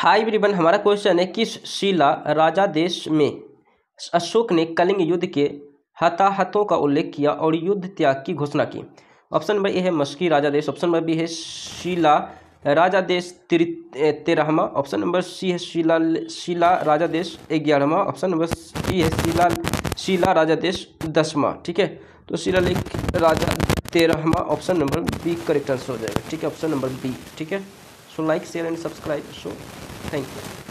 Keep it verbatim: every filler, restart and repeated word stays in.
High everyone, हमारा question है किस शिला राजा देश में अशोक ने कलिंग युद्ध के हताहतों का उल्लेख किया और युद्ध त्याग की घोषणा की? ऑप्शन नंबर ए है मस्की राजा देश, ऑप्शन नंबर बी है शिला राजा देश तेरहवा, ऑप्शन नंबर सी है शिला शिला राजा देश ग्यारहवा, ऑप्शन नंबर सी है शिला शिला राजा देश दसवां। ठीक है, तो शिलालेख राजा तेरहवा, option number B correct answer हो जाएगा। ठीक है, ऑप्शन नंबर बी। ठीक है, so like share and subscribe. So thank you.